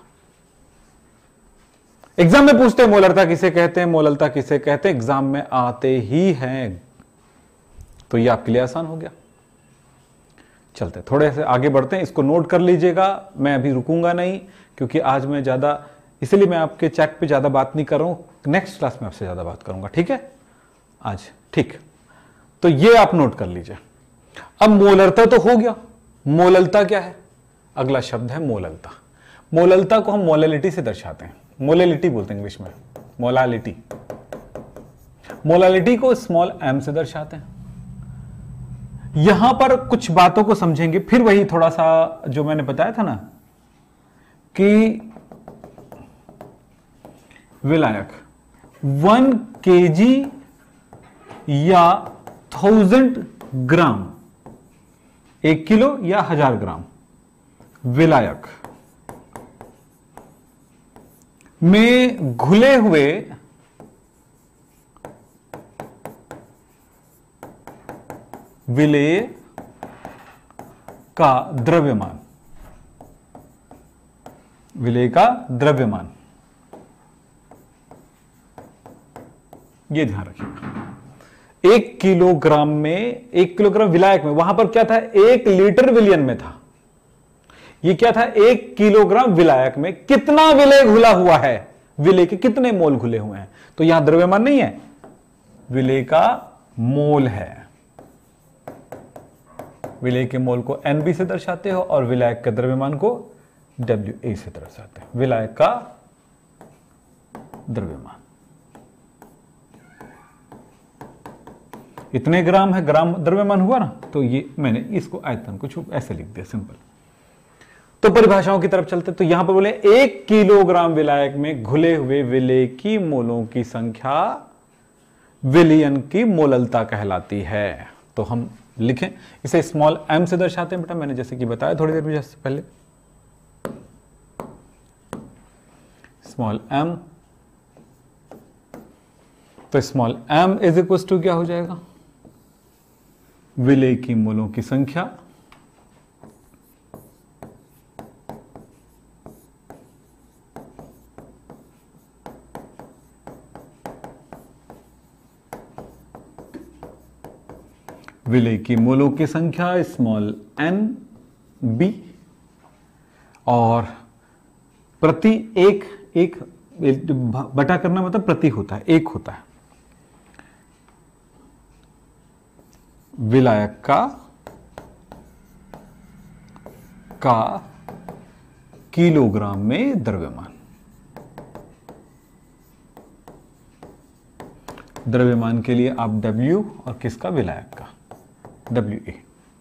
एग्जाम में पूछते हैं मोलरता किसे कहते हैं, मोलरता किसे कहते हैं, एग्जाम में आते ही हैं, तो ये आपके लिए आसान हो गया। चलते थोड़े से आगे बढ़ते हैं, इसको नोट कर लीजिएगा। मैं अभी रुकूंगा नहीं, क्योंकि आज मैं ज्यादा, इसलिए मैं आपके चैट पे ज्यादा बात नहीं कर रहा हूं, नेक्स्ट क्लास में आपसे ज्यादा बात करूंगा, ठीक है आज, ठीक। तो ये आप नोट कर लीजिए। अब मोलरता तो हो गया, मोललता क्या है, अगला शब्द है मोललता। मोललता को हम मोलैलिटी से दर्शाते हैं, मोलैलिटी बोलते हैं इंग्लिश में, मोलालिटी। मोलालिटी को स्मॉल एम से दर्शाते हैं। यहां पर कुछ बातों को समझेंगे, फिर वही थोड़ा सा जो मैंने बताया था ना कि विलायक वन केजी या थाउजेंड ग्राम, एक किलो या हजार ग्राम विलायक में घुले हुए विलेय का द्रव्यमान, विलेय का द्रव्यमान, ये ध्यान रखिएगा। एक किलोग्राम में, एक किलोग्राम विलायक में, वहां पर क्या था, एक लीटर विलियन में था। ये क्या था, एक किलोग्राम विलायक में कितना विलेय घुला हुआ है, विलेय के कितने मोल घुले हुए हैं। तो यहां द्रव्यमान नहीं है, विलेय का मोल है। विलेय के मोल को एन बी से दर्शाते हो और विलायक के द्रव्यमान को डब्ल्यू ए से दर्शाते हैं। विलायक का द्रव्यमान इतने ग्राम है, ग्राम द्रव्यमान हुआ ना, तो ये मैंने इसको आयतन को छुप ऐसे लिख दिया, सिंपल। तो परिभाषाओं की तरफ चलते, तो यहां पर बोले एक किलोग्राम विलायक में घुले हुए विलेय की मोलों की संख्या विलयन की मोललता कहलाती है। तो हम लिखें, इसे स्मॉल एम से दर्शाते हैं बेटा, मैंने जैसे कि बताया थोड़ी देर में जैसे पहले, स्मॉल एम। तो small M is equal to क्या हो जाएगा, विलेय की मोलों की संख्या विलेय की मोलों की संख्या स्मॉल एन बी, और प्रति एक, एक बटा करना मतलब प्रति होता है, एक होता है। विलायक का का किलोग्राम में द्रव्यमान, द्रव्यमान के लिए आप W और किसका, विलायक का डब्ल्यू ए।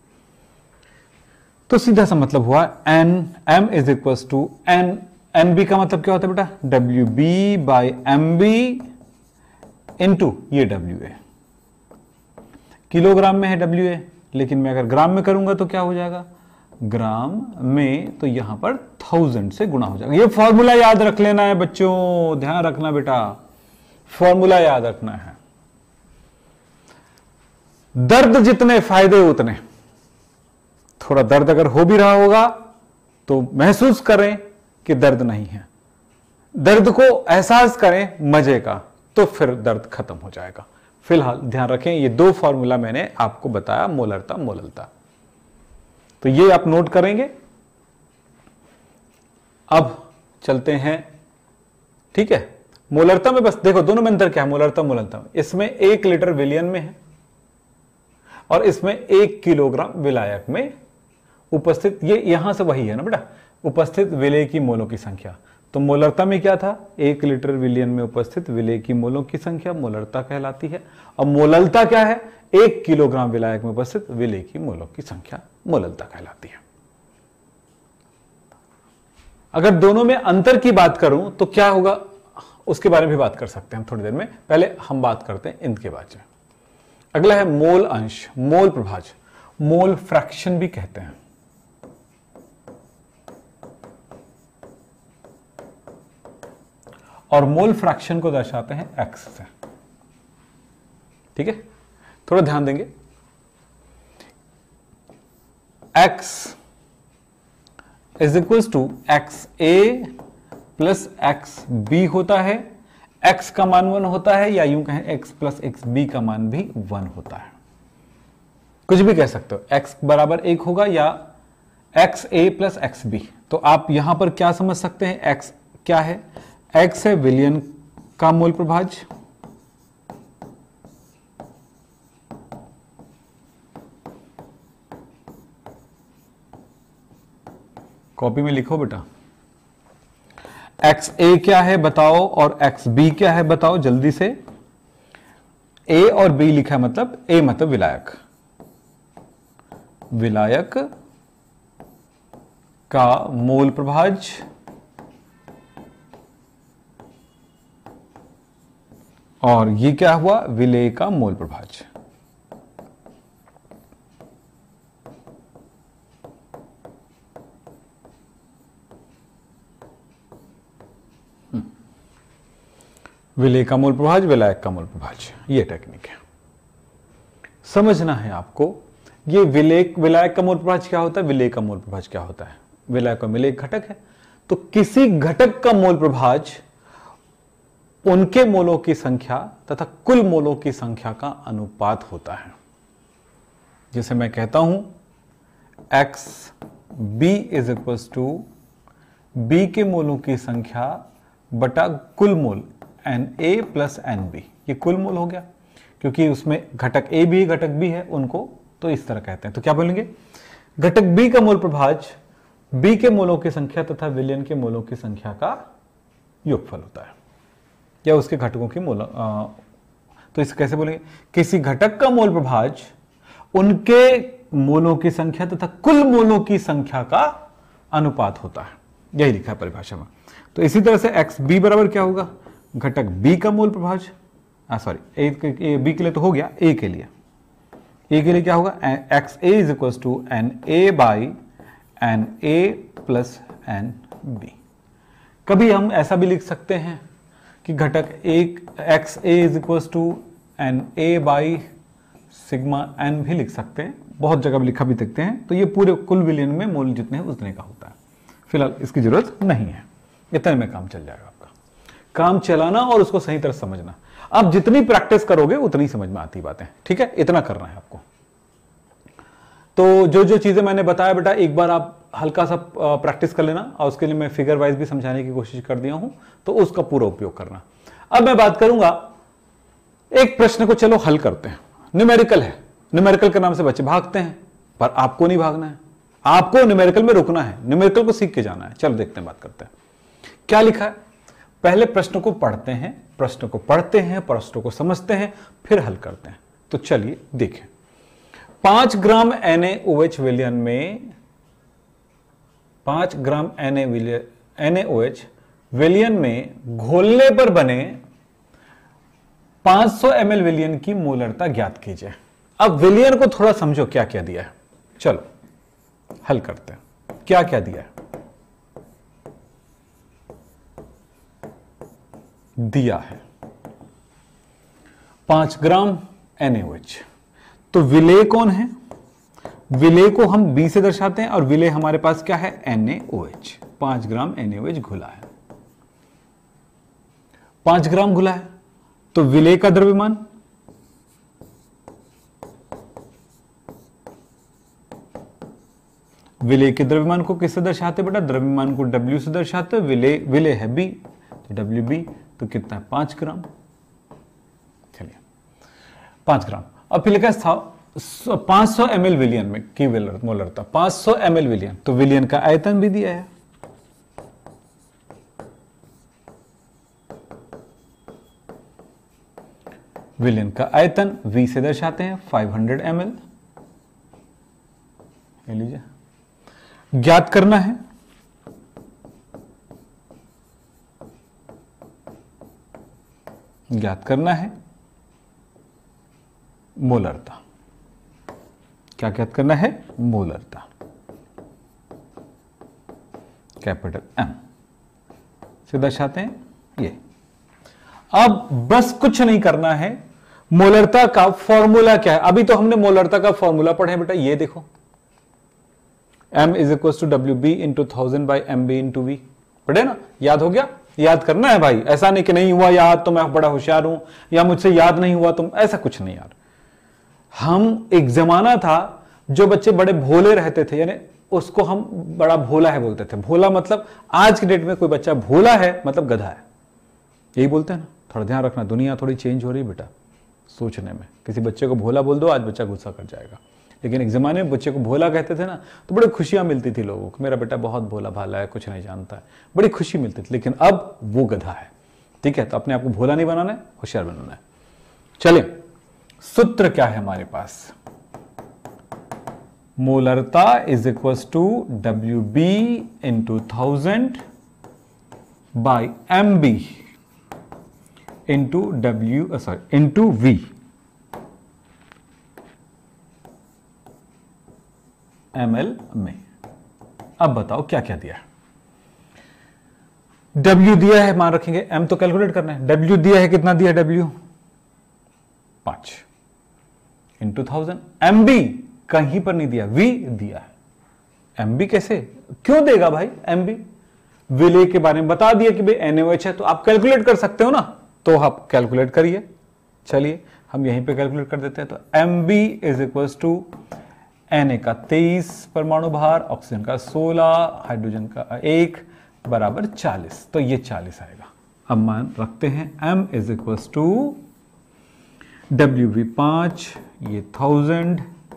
तो सीधा सा मतलब हुआ N M is equal to N, N B का मतलब क्या होता है बेटा, W B by M B into ये डब्ल्यू ए। किलोग्राम में है डब्ल्यू ए, लेकिन मैं अगर ग्राम में करूंगा तो क्या हो जाएगा, ग्राम में, तो यहां पर थाउजेंड से गुणा हो जाएगा। ये फॉर्मूला याद रख लेना है बच्चों, ध्यान रखना बेटा, फॉर्मूला याद रखना है। दर्द जितने फायदे उतने। थोड़ा दर्द अगर हो भी रहा होगा तो महसूस करें कि दर्द नहीं है, दर्द को एहसास करें मजे का, तो फिर दर्द खत्म हो जाएगा। फिलहाल ध्यान रखें, ये दो फॉर्मूला मैंने आपको बताया, मोलरता मोललता, तो ये आप नोट करेंगे। अब चलते हैं, ठीक है, मोलरता में बस देखो दोनों में अंतर क्या है, मोलरता मोललता। इसमें एक लीटर विलियन में है और इसमें एक किलोग्राम विलायक में उपस्थित, ये यहां से वही है ना बेटा, उपस्थित विलेय की मोलों की संख्या। तो मोलरता में क्या था, एक लीटर विलियन में उपस्थित विलेय की मोलों की संख्या मोलरता कहलाती है। और मोललता क्या है, एक किलोग्राम विलायक में उपस्थित विलेय की मोलों की संख्या मोललता कहलाती है। अगर दोनों में अंतर की बात करूं तो क्या होगा, उसके बारे में भी बात कर सकते हैं हम थोड़ी देर में, पहले हम बात करते हैं इनके बारे में। अगला है मोल अंश, मोल प्रभाज, मोल फ्रैक्शन भी कहते हैं। और मोल फ्रैक्शन को दर्शाते हैं एक्स से, ठीक है, थोड़ा ध्यान देंगे। X is equals to X A plus X B होता है। एक्स का मान वन होता है, या यूं कहें एक्स प्लस एक्स बी का मान भी वन होता है, कुछ भी कह सकते हो। एक्स बराबर एक होगा या X A plus X B. तो आप यहां पर क्या समझ सकते हैं, एक्स क्या है, एक्स है विलियन का मोल प्रभाज, कॉपी में लिखो बेटा, एक्स ए क्या है बताओ और एक्स बी क्या है बताओ जल्दी से। ए और बी लिखा है, मतलब ए मतलब विलायक, विलायक का मोल प्रभाज और ये क्या हुआ, विलेय का मोल प्रभाज्य। विलेय का मोल प्रभाज्य, विलायक का मोल प्रभाज्य, ये टेक्निक है। समझना है आपको, ये विलेय विलायक का मोल प्रभाज्य क्या होता है, विलेय का मोल प्रभाज्य क्या होता है। विलायक का विलेय घटक है, तो किसी घटक का मोल प्रभाज्य उनके मोलों की संख्या तथा कुल मोलों की संख्या का अनुपात होता है। जैसे मैं कहता हूं X B is equal to B के मोलों की संख्या बटा कुल mole N A plus N B, ये कुल मोल हो गया, क्योंकि उसमें घटक ए भी घटक बी है, उनको तो इस तरह कहते हैं। तो क्या बोलेंगे, घटक बी का मोल प्रभाज्य बी के मोलों की संख्या तथा विलयन के मोलों की संख्या का योगफल होता है, या उसके घटकों की मोल। आ, तो इसे कैसे बोलेंगे, किसी घटक का मोल प्रभाज्य उनके मोलों की संख्या तथा कुल मोलों की संख्या का अनुपात होता है, यही लिखा है परिभाषा में। तो इसी तरह से एक्स बी बराबर क्या होगा, घटक बी का मोल प्रभाज्य, सॉरी ए बी के लिए तो हो गया, ए के लिए ए के लिए क्या होगा, X A is equal to N A by N A plus N B. कभी हम ऐसा भी लिख सकते हैं कि घटक एक X A is equal to N A by sigma N भी लिख सकते हैं, बहुत जगह भी लिखा भी देखते हैं। तो ये पूरे कुल विलयन में मोल जितने हैं उतने का होता है। फिलहाल इसकी जरूरत नहीं है, इतने में काम चल जाएगा आपका। काम चलाना और उसको सही तरह समझना, आप जितनी प्रैक्टिस करोगे उतनी समझ में आती बातें, ठीक है, इतना करना है आपको। तो जो जो चीजें मैंने बताया बेटा, एक बार आप हल्का सा प्रैक्टिस कर लेना, और उसके लिए मैं फिगर वाइज भी समझाने की कोशिश कर दिया हूं, तो उसका पूरा उपयोग करना। अब मैं बात करूंगा, एक प्रश्न को चलो हल करते हैं, न्यूमेरिकल है, न्यूमेरिकल के नाम से बच्चे भागते हैं, पर आपको नहीं भागना है, आपको न्यूमेरिकल में रुकना है, न्यूमेरिकल को सीख के जाना है। चलो देखते हैं, बात करते हैं क्या लिखा है। पहले प्रश्न को पढ़ते हैं, प्रश्न को पढ़ते हैं, प्रश्न को समझते हैं, फिर हल करते हैं। तो चलिए देखें, पांच gram N A O H विलयन में पांच gram N A O H विलयन में घोलने पर बने पांच सौ एम एल विलयन की मोलरता ज्ञात कीजिए। अब विलयन को थोड़ा समझो क्या क्या दिया है, चलो हल करते हैं। क्या क्या दिया है, दिया है पांच gram N A O H. तो विलेय कौन है, विलेय को हम बी से दर्शाते हैं, और विलेय हमारे पास क्या है, एन ए ओ एच। पांच gram N A O H घुला है, पांच ग्राम घुला है। तो विलेय का द्रव्यमान, विलेय के द्रव्यमान को किससे दर्शाते बेटा, द्रव्यमान को डब्ल्यू से दर्शाते। विलेय विलेय है बी, तो डब्ल्यू बी, तो कितना है, पांच ग्राम। चलिए पांच ग्राम। अब फिर लिखा है पांच सौ एम एल विलियन में की मोलरता, पांच सौ एम एल विलियन, तो विलियन का आयतन भी दिया है। विलियन का आयतन V से दर्शाते हैं, पाँच सौ एम एल। ले लीजिए, ज्ञात करना है ज्ञात करना है मोलरता। क्या ज्ञात करना है, मोलरता, कैपिटल एम से दर्शाते हैं ये। अब बस कुछ नहीं करना है, मोलरता का फॉर्मूला क्या है। अभी तो हमने मोलरता का फॉर्मूला पढ़े बेटा, ये देखो, m is equal to W B into thousand by M B into V, पढ़े ना, याद हो गया। याद करना है भाई, ऐसा नहीं कि नहीं हुआ याद तो मैं बड़ा होशियार हूं, या मुझसे याद नहीं हुआ तुम, ऐसा कुछ नहीं यार। हम एक जमाना था जो बच्चे बड़े भोले रहते थे, यानी उसको हम बड़ा भोला है बोलते थे। भोला मतलब आज की डेट में कोई बच्चा भोला है मतलब गधा है, यही बोलते हैं ना। थोड़ा ध्यान रखना, दुनिया थोड़ी चेंज हो रही है बेटा सोचने में। किसी बच्चे को भोला बोल दो, आज बच्चा गुस्सा कर जाएगा। लेकिन एक जमाने में बच्चे को भोला कहते थे ना, तो बड़ी खुशियां मिलती थी लोगों को, मेरा बेटा बहुत भोला भाला है, कुछ नहीं जानता है, बड़ी खुशी मिलती थी। लेकिन अब वो गधा है, ठीक है। तो अपने आप को भोला नहीं बनाना है, होशियार बनाना है। चलिए, सूत्र क्या है हमारे पास, मोलरता is equal to W B into thousand by M B into W sorry into V, M L में। अब बताओ क्या क्या दिया है। W दिया है, मान रखेंगे, M तो कैलकुलेट करना है। W दिया है, कितना दिया W? पांच इंटू थाउजेंड। एम बी कहीं पर नहीं दिया, V दिया है। एम बी कैसे, क्यों देगा भाई एम बी? विले के बारे में बता दिया कि भाई एन ओ एच है, तो आप कैलकुलेट कर सकते हो ना, तो आप कैलकुलेट करिए। चलिए हम यहीं पे कैलकुलेट कर देते हैं। तो M B is equal to N का तेईस परमाणु भार, ऑक्सीजन का सोलह, हाइड्रोजन का एक, बराबर चालीस। तो ये चालीस आएगा। अब मान रखते हैं m is equal to W V पांच, ये थाउजेंड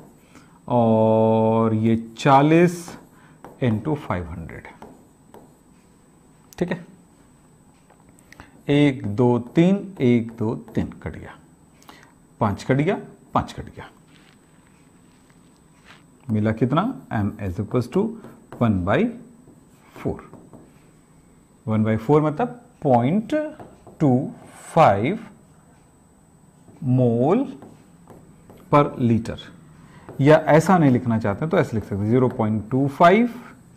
और ये चालीस इंटू फाइव हंड्रेड। ठीक है, एक दो तीन, एक दो तीन कट गया, पांच कट गया, पांच कट गया, मिला कितना? m is equal to one by four. One by four मतलब point two five mole per litre, या ऐसा नहीं लिखना चाहते तो ऐसे लिख सकते जीरो पॉइंट टू फाइव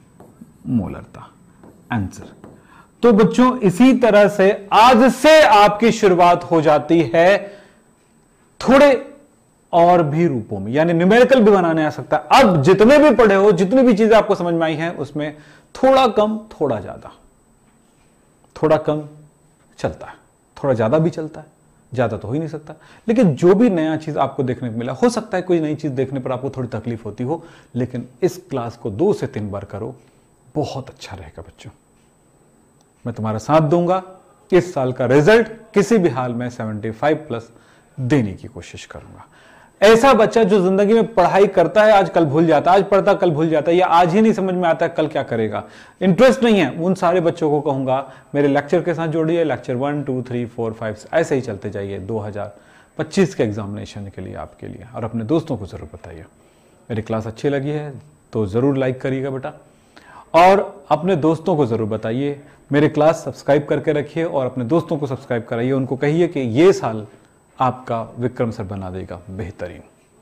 मोलरता आंसर। तो बच्चों इसी तरह से आज से आपकी शुरुआत हो जाती है थोड़े और भी रूपों में, यानी न्यूमेरिकल भी बनाने आ सकता है। अब जितने भी पढ़े हो, जितनी भी चीजें आपको समझ में आई हैं, उसमें थोड़ा कम थोड़ा ज्यादा, थोड़ा कम चलता है, थोड़ा ज्यादा भी चलता है, ज्यादा तो हो ही नहीं सकता। लेकिन जो भी नया चीज आपको देखने को मिला, हो सकता है कोई नई चीज देखने पर आपको थोड़ी तकलीफ होती हो, लेकिन इस क्लास को दो से तीन बार करो, बहुत अच्छा रहेगा बच्चों। मैं तुम्हारा साथ दूंगा। इस साल का रिजल्ट किसी भी हाल में सेवेंटी फाइव प्लस देने की कोशिश करूंगा। ऐसा बच्चा जो जिंदगी में पढ़ाई करता है, आज कल भूल जाता है, आज पढ़ता कल भूल जाता है, या आज ही नहीं समझ में आता है कल क्या करेगा, इंटरेस्ट नहीं है, उन सारे बच्चों को कहूंगा मेरे लेक्चर के साथ जोड़िए। Lecture one two three four five ऐसे ही चलते जाइए दो हज़ार पच्चीस के एग्जामिनेशन के लिए आपके लिए। और अपने दोस्तों को जरूर बताइए। मेरी क्लास अच्छी लगी है तो जरूर लाइक करिएगा बेटा, और अपने दोस्तों को जरूर बताइए। मेरे क्लास सब्सक्राइब करके रखिए और अपने दोस्तों को सब्सक्राइब कराइए। उनको कहिए कि ये साल आपका विक्रम सर बना देगा बेहतरीन।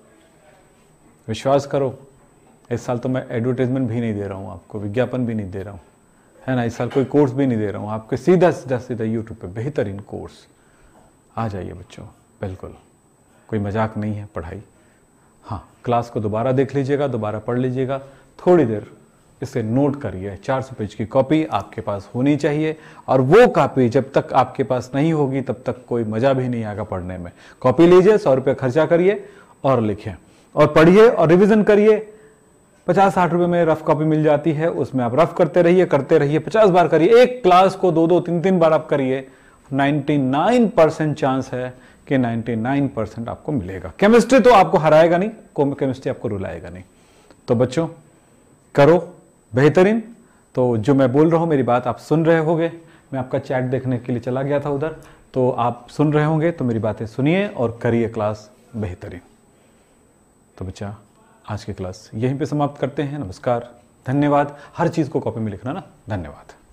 विश्वास करो, इस साल तो मैं एडवर्टाइजमेंट भी नहीं दे रहा हूँ आपको, विज्ञापन भी नहीं दे रहा हूँ, है ना। इस साल कोई कोर्स भी नहीं दे रहा हूँ आपके, सीधा सीधा सीधा यूट्यूब पे बेहतरीन कोर्स। आ जाइए बच्चों, बिल्कुल कोई मजाक नहीं है पढ़ाई। हाँ, क्लास को दोबारा देख लीजिएगा, दोबारा पढ़ लीजिएगा, थोड़ी देर इसे नोट करिए। चार सौ पेज की कॉपी आपके पास होनी चाहिए, और वो कॉपी जब तक आपके पास नहीं होगी तब तक कोई मजा भी नहीं आएगा पढ़ने में। कॉपी लीजिए, सौ रुपये खर्चा करिए और लिखिए और पढ़िए और रिवीजन करिए। पचास साठ रुपए में रफ कॉपी मिल जाती है, उसमें आप रफ करते रहिए करते रहिए, पचास बार करिए। एक क्लास को दो दो तीन तीन बार आप करिए, निन्यानवे परसेंट चांस है कि निन्यानवे परसेंट आपको मिलेगा। केमिस्ट्री तो आपको हराएगा नहीं, केमिस्ट्री आपको रुलाएगा नहीं। तो बच्चों करो बेहतरीन। तो जो मैं बोल रहा हूं मेरी बात आप सुन रहे होंगे। मैं आपका चैट देखने के लिए चला गया था उधर, तो आप सुन रहे होंगे, तो मेरी बातें सुनिए और करिए क्लास बेहतरीन। तो बच्चा आज की क्लास यहीं पे समाप्त करते हैं। नमस्कार, धन्यवाद। हर चीज को कॉपी में लिखना ना, धन्यवाद।